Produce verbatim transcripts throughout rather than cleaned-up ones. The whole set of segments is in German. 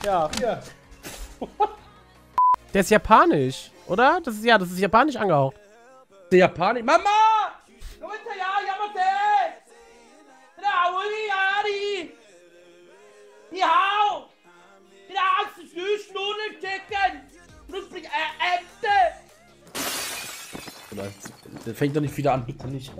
Ja, hier. Der ist japanisch, oder? Das ist ja, das ist japanisch angehaucht. Der Japanisch. Mama! Komm hinter, ja, Yamate! Rauli, Ni hao! Der hast du Flüschnudeln chicken! Du bist äh, Ente! Der fängt doch nicht wieder an, bitte nicht.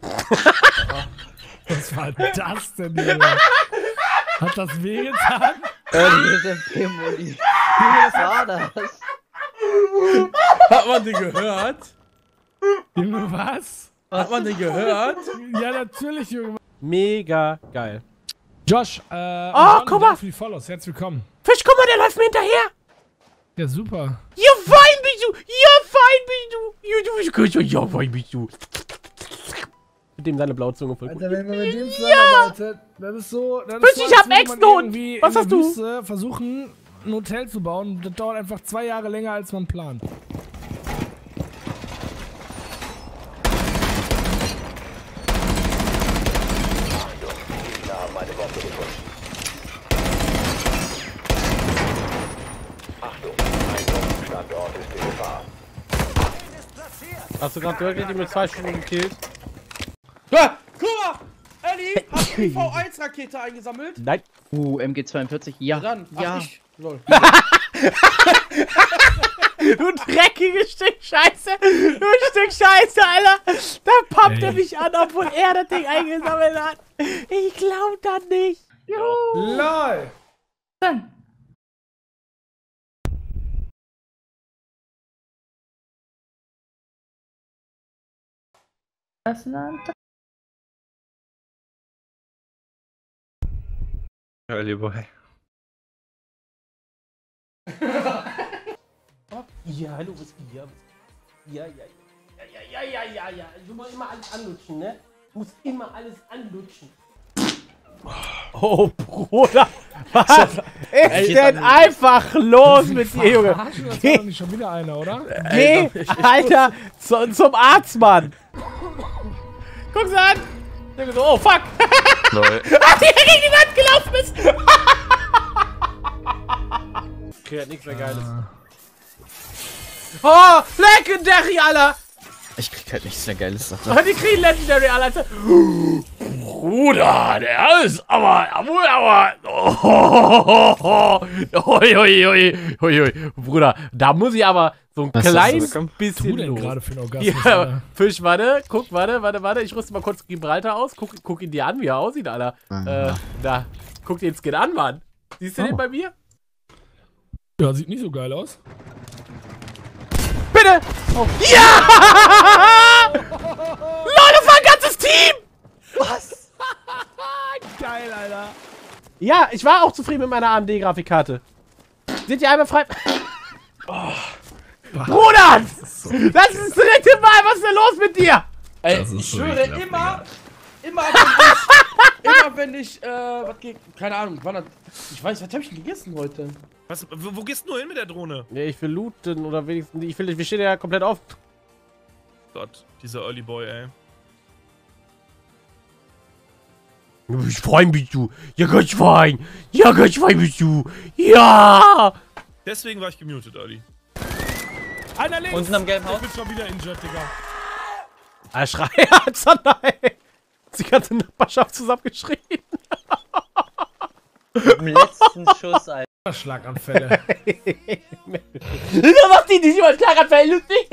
Was war das denn hier? Hat das wehgetan? Wie war das? Hat man den gehört? Junge, was? Hat man den gehört? Ja, natürlich, Junge. Mega geil. Josh, äh, oh, guck mal! Für die Follows. Herzlich willkommen. Fisch, guck mal, der läuft mir hinterher! Ja, super. Ja, fein bist du! Ja, fein bist du! Ja, du bist gut. Ja, fein bist du! Mit dem seine blaue Zunge voll gut. Alter, wenn man mit dem zusammenarbeitet, das ist so... Das Fisch, ist so, ich hab als würde man Ex-Not! irgendwie Was in hast der du? Wüste versuchen, ein Hotel zu bauen. Das dauert einfach zwei Jahre länger, als man plant. Hast du gerade wirklich die mit zwei Stunden gekillt? Ja, guck mal! Elli, hast du die V eins Rakete eingesammelt? Nein. Uh, M G zweiundvierzig, ja. Dann, ach, ja. ich. Lol. Du dreckiges Stück Scheiße! Du Stück Scheiße, Alter! Da pappt er mich an, obwohl er das Ding eingesammelt hat. Ich glaub das nicht. Juhu. LOL! Dann. Was denn? Early Boy. Ja, hallo, was geht? Ja, ja, ja, ja, ja, ja, ja, ja. Du musst immer alles anlutschen, ne? Du musst immer alles anlutschen. Oh, Bruder! Was ist denn einfach los mit dir, Junge? Das war doch nicht schon wieder einer, oder? Geh, Alter, zu, zum Arzt, Mann! Guck's an! Junge, so, oh, fuck! Lol. Ach, der gegen die Wand gelaufen ist! Okay, hat nichts mehr Geiles. Oh, Legendary, Alter! Ich krieg halt nichts mehr Geiles, sagt Oh, die kriegen Legendary, Alter! Bruder, der ist aber, aber, aber, oh, hoi, hoi, hoi, hoi, hoi. Bruder, da muss ich aber so ein Was ist kleines das? bisschen Du denn los. gerade für einen Orgasmus, Ja, Alter? Fisch, warte, guck, warte, warte, warte, ich rüste mal kurz Gibraltar aus, guck, guck ihn dir an, wie er aussieht, Alter. Äh, da, guck den Skin an, Mann. Siehst du Oh. den bei mir? Ja, sieht nicht so geil aus. Bitte! Oh. Ja! Leute, das war ein ganzes Team! Was? Geil, Alter. Ja, ich war auch zufrieden mit meiner A M D-Grafikkarte. Seht ihr einmal frei? Oh. Bruder! Das ist das dritte Mal, was ist denn los mit dir? Ey, Das ist ich so schwöre, ekelhaft, immer, immer wenn ich, immer wenn ich, äh, was geht, keine Ahnung, wann das, ich weiß, was hab ich denn gegessen heute? Was, wo, wo gehst du nur hin mit der Drohne? Ja, ich will looten oder wenigstens, ich will, wir stehen ja komplett auf. Gott, dieser Early Boy, ey. Ich Schwein bist du. Ja, Gott, Schwein. Ja, Gott, Schwein bist du. Ja! Deswegen war ich gemutet, Early. Einer links. Unten am gelben Haus. Ich bin schon wieder injured, Digga. Ah, Schrei, Alter, nein. Die ganze Nachbarschaft zusammengeschrien. Im letzten Schuss, Alter. Schlaganfälle. Wieso macht die nicht über Schlaganfall lustig?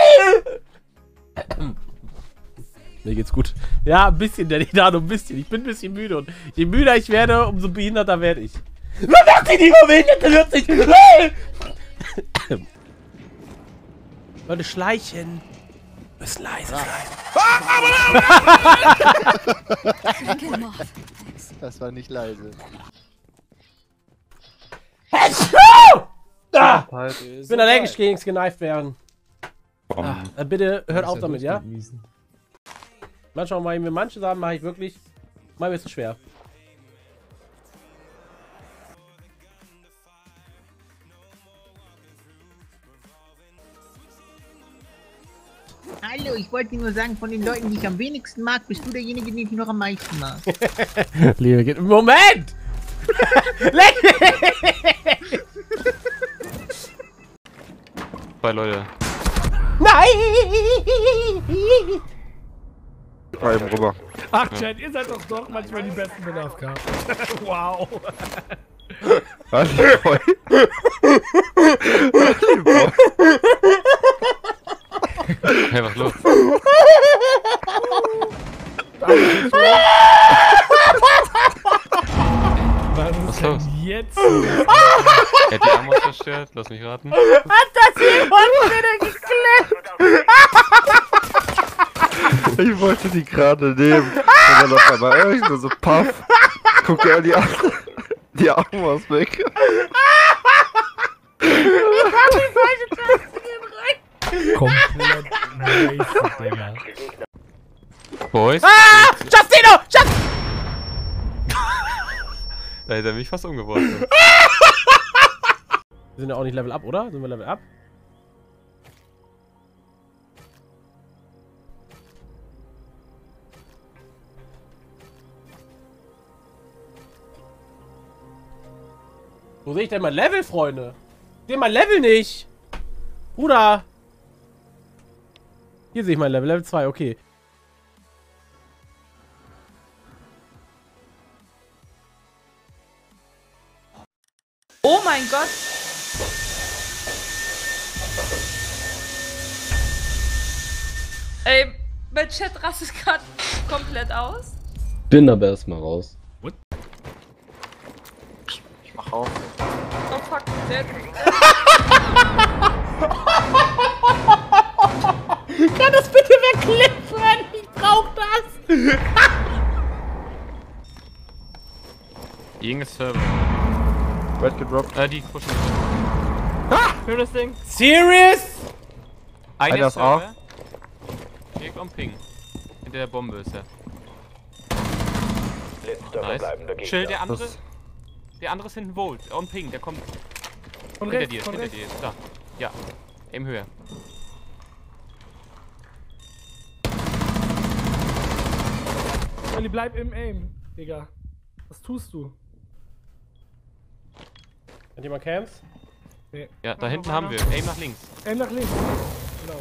Mir geht's gut. Ja, ein bisschen, der Dino, ein bisschen. Ich bin ein bisschen müde und je müder ich werde, umso behinderter werde ich. Was macht die nicht über behinderte lustig? Leute, schleichen. Müssen leise bleiben. Das war nicht leise. Ah, ich bin allergisch gegen das geneift werden. Ah, äh, bitte hört auf damit, ja? Manchmal mache ich mir manche Sachen mache ich wirklich, mache mir zu schwer. Hallo, ich wollte nur sagen, von den Leuten, die ich am wenigsten mag, bist du derjenige, den ich noch am meisten mag. Liebe Kind, Moment! Leck mich! zwei Leute. Nein! War eben rüber. Ach, Chat, ihr seid doch doch manchmal die besten mit A F K. Wow. Was? Boy? Hey, was los? Was ist Was denn los? jetzt? Er hat die Amos zerstört, lass mich raten. Hat das jemand wieder geklemmt? Ich wollte die gerade nehmen. Und dann auf einmal irgendwie nur so paff. Guck dir die, die Augen aus weg. Komplett nice, Digga. Boys? Ah! Justino! Just Da hätte er mich fast umgeworfen. Wir sind ja auch nicht Level Up, oder? Sind wir Level Up? Wo sehe ich denn mein Level, Freunde? Ich sehe mein Level nicht! Bruder! Hier sehe ich mein Level, Level zwei, okay. Oh mein Gott! Ey, mein Chat rastet gerade komplett aus. Bin aber erstmal raus. Ich mach auf. Oh fuck, der... Kann das bitte wegklippen? Ich brauch das! Irgendes Server. Red gedroppt. Äh, die pushen. Ah! Schönes Ding. Serious? Einer Einer ist A. Server. Direkt am Ping. Hinter der Bombe ist er. Nice. Chill, der andere. Das- Der andere ist hinten Volt. On Ping, der kommt Von hinter rechts, dir, von hinter rechts. dir. Da. Ja. Eben höher. Olli, bleib im Aim, Digga. Was tust du? Hat jemand Camps? Nee. Ja, da hinten haben wir. Aim nach links. Aim nach links. Genau.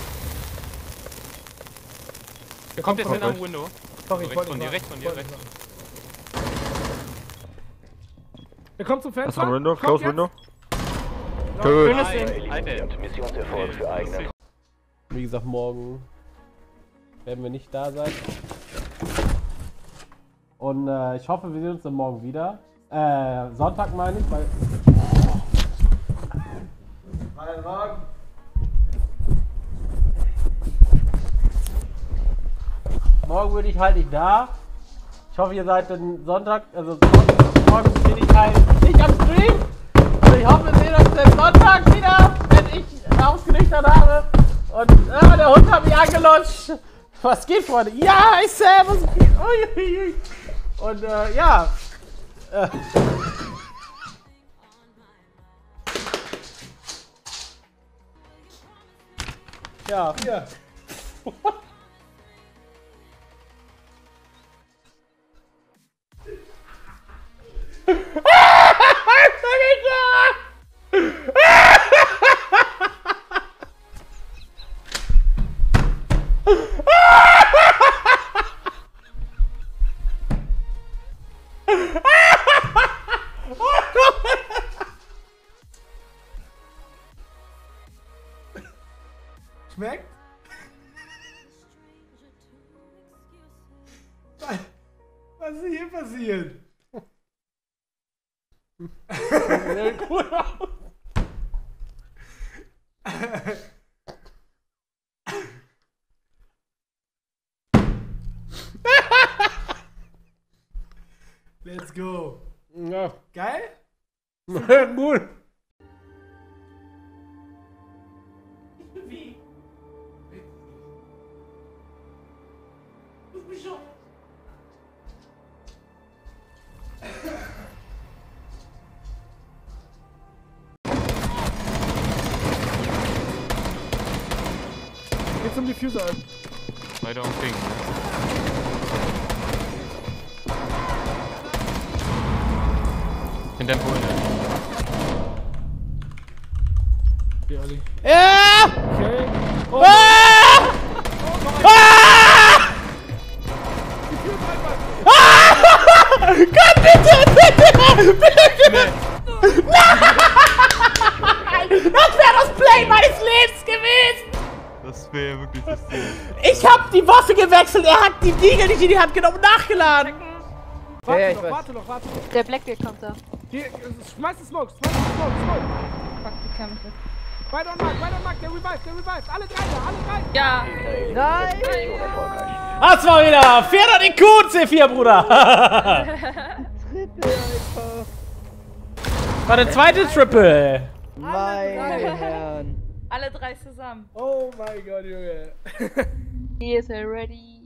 Der kommt jetzt kommt hinten am rechts. Window. Sorry, rechts ich wollte von nicht dir, machen. rechts von dir, Wollte rechts. nicht machen. Der kommt zum Fenster. Das ist ein Window, Kommt close jetzt. Window. Ja, Gut. Nein, Alter. Missionserfolg für eigene. Wie gesagt, morgen werden wir nicht da sein. Und äh, ich hoffe, wir sehen uns dann morgen wieder. Äh, Sonntag meine ich, weil... Weil morgen... Morgen bin ich halt nicht da. Ich hoffe, ihr seid dann Sonntag, also morgen bin ich halt nicht am Stream. Und ich hoffe, wir sehen uns dann Sonntag wieder, wenn ich ausgenüchtert habe. Und äh, der Hund hat mich angelutscht. Was geht, Freunde? Ja, ich servus. Uiuiui. Und äh, ja. Äh. Ja, hier. Schmeckt? Was ist hier passiert? Cool aus. Let's go. Ja. Geil? Gut. Wie? Geht zum Diffuser an. Weiter am Ping. Hinterm Pool. Ja, Ali. Ja! Okay. Oh, Ah! Ah! Ah! Gott, bitte, bitte, bitte! Nein! Das wäre das Play meines Lebens gewesen! Das wäre wirklich das Ding. Ich hab die Waffe gewechselt, er hat die Diegel nicht in die Hand genommen und nachgeladen! warte Ja, ja, ich doch, weiß. warte doch, warte doch. Der Blackbeard kommt da. Hier, schmeiß den Smoke, schmeiß den Smoke, Smoke. Fuck die Kämpfe. Weiter und Mark, weiter und Mark, der revived, der revived. Alle drei da, alle drei. Ja. Nein! Das war wieder vierter den Kuh, C vier, Bruder! Triple einfach. War der zweite Triple! Meine Herren. Alle drei zusammen. Oh mein Gott, Junge. He is ready.